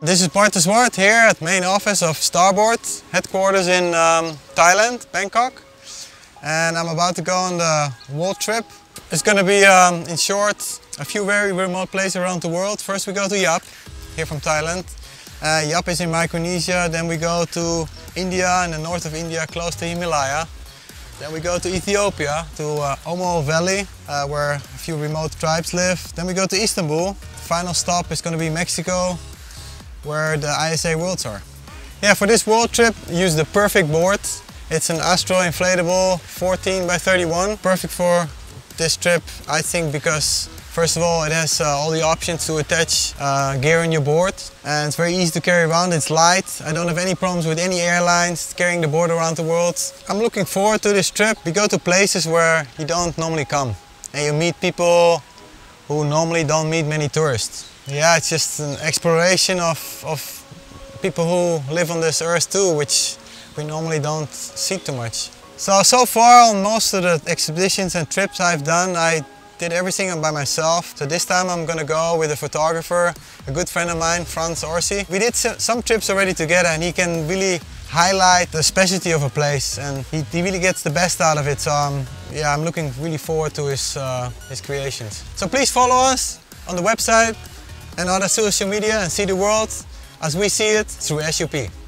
This is Bart de Zwart here at main office of Starboard, headquarters in Thailand, Bangkok. And I'm about to go on the world trip. It's going to be, in short, a few very remote places around the world. First we go to Yap, here from Thailand. Yap is in Micronesia, then we go to India, in the north of India, close to Himalaya. Then we go to Ethiopia, to Omo Valley, where a few remote tribes live. Then we go to Istanbul. The final stop is going to be Mexico, where the ISA Worlds are. Yeah, for this world trip, use the perfect board. It's an Astro inflatable 14 by 31. Perfect for this trip, I think, because first of all, it has all the options to attach gear on your board, and it's very easy to carry around. It's light. I don't have any problems with any airlines carrying the board around the world. I'm looking forward to this trip. We go to places where you don't normally come, and you meet people who normally don't meet many tourists. Yeah, it's just an exploration of people who live on this earth too, which we normally don't see too much. So far on most of the expeditions and trips I've done, I did everything by myself. So this time I'm gonna go with a photographer, a good friend of mine, Franz Orsi. We did some trips already together, and he can really highlight the specialty of a place, and he really gets the best out of it. So yeah, I'm looking really forward to his creations. So please follow us on the website and other social media and see the world as we see it through SUP.